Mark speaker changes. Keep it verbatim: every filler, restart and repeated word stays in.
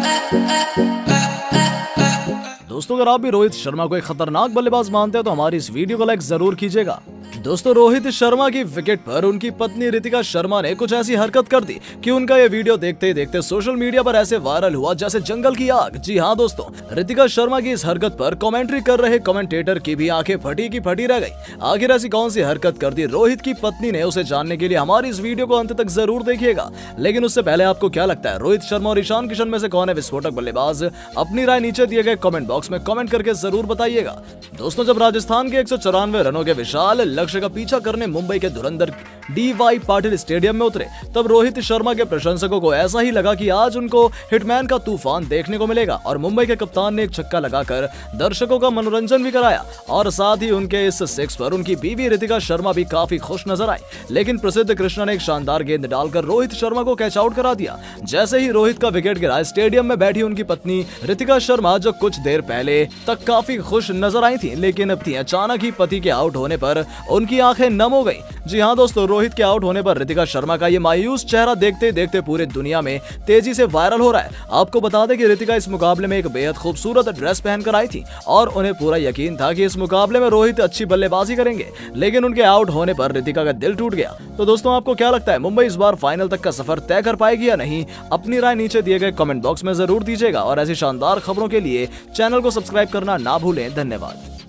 Speaker 1: दोस्तों, अगर आप भी रोहित शर्मा को एक खतरनाक बल्लेबाज मानते हैं तो हमारी इस वीडियो को लाइक जरूर कीजिएगा। दोस्तों, रोहित शर्मा की विकेट पर उनकी पत्नी रितिका शर्मा ने कुछ ऐसी हरकत कर दी कि उनका ये वीडियो देखते ही देखते सोशल मीडिया पर ऐसे वायरल हुआ जैसे जंगल की आग। जी हाँ दोस्तों, रितिका शर्मा की इस हरकत पर कमेंट्री कर रहे कमेंटेटर की भी आंखें फटी की फटी रह गई। आखिर ऐसी कौन सी हरकत कर दी रोहित की पत्नी ने, उसे जानने के लिए हमारी इस वीडियो को अंत तक जरूर देखिएगा। लेकिन उससे पहले आपको क्या लगता है, रोहित शर्मा और ईशान किशन में से कौन है विस्फोटक बल्लेबाज? अपनी राय नीचे दिए गए कमेंट बॉक्स में कमेंट करके जरूर बताइएगा। दोस्तों, जब राजस्थान के एक सौ चौरानवे रनों के विशाल लक्ष्य का पीछा करने मुंबई के धुरंधर डी वाई पाटिल स्टेडियम में उतरे, तब रोहित शर्मा के प्रशंसकों को ऐसा ही लगा कि आज उनको हिटमैन का तूफान देखने को मिलेगा। और मुंबई के कप्तान ने एक छक्का लगाकर दर्शकों का मनोरंजन भी कराया और साथ ही उनके इस सिक्स पर उनकी बीवी रितिका शर्मा भी काफी खुश नजर आई। लेकिन प्रसिद्ध कृष्णा ने एक शानदार गेंद डालकर रोहित शर्मा को कैच आउट करा दिया। जैसे ही रोहित का विकेट गिरा, स्टेडियम में बैठी उनकी पत्नी रितिका शर्मा, जो कुछ देर पहले तक काफी खुश नजर आई थी, लेकिन अब थी अचानक ही पति के आउट होने पर उनकी आंखें नम हो गई। जी हाँ दोस्तों, रोहित के आउट होने पर रितिका शर्मा का ये मायूस चेहरा देखते देखते पूरे दुनिया में तेजी से वायरल हो रहा है। आपको बता दें कि रितिका इस मुकाबले में एक बेहद खूबसूरत ड्रेस पहनकर आई थी और उन्हें पूरा यकीन था कि इस मुकाबले में रोहित अच्छी बल्लेबाजी करेंगे, लेकिन उनके आउट होने पर रितिका का दिल टूट गया। तो दोस्तों, आपको क्या लगता है, मुंबई इस बार फाइनल तक का सफर तय कर पाएगी या नहीं? अपनी राय नीचे दिए गए कमेंट बॉक्स में जरूर दीजिएगा और ऐसी शानदार खबरों के लिए चैनल को सब्सक्राइब करना ना भूलें। धन्यवाद।